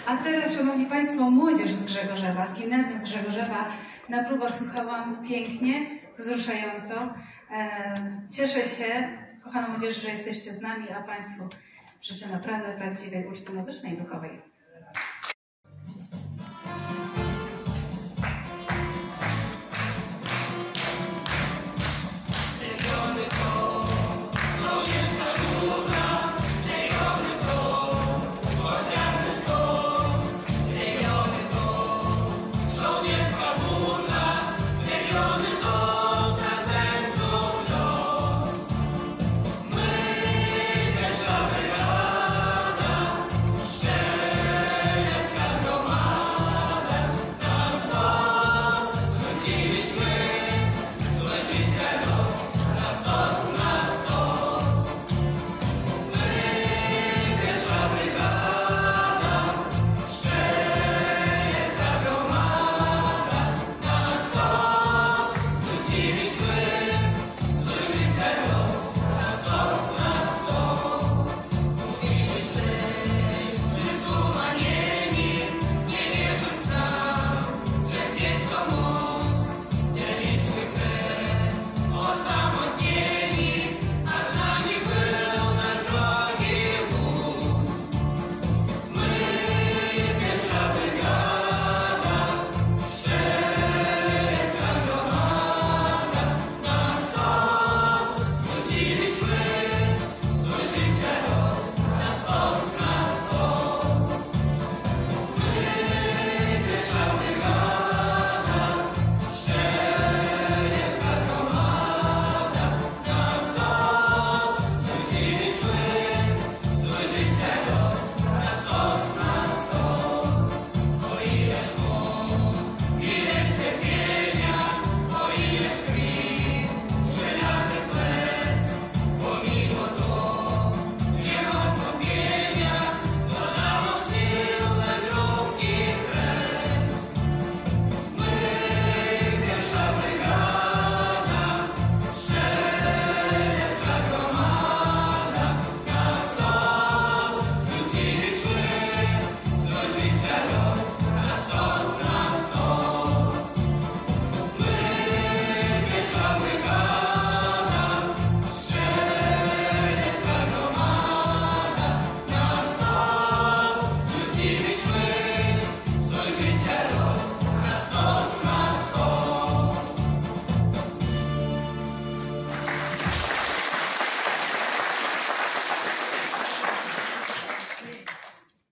A teraz, Szanowni Państwo, młodzież z Grzegorzewa, z gimnazjum z Grzegorzewa. Na próbach słuchałam pięknie, wzruszająco. Cieszę się, kochana młodzież, że jesteście z nami, a Państwu życzę naprawdę prawdziwej uczty muzycznej i duchowej.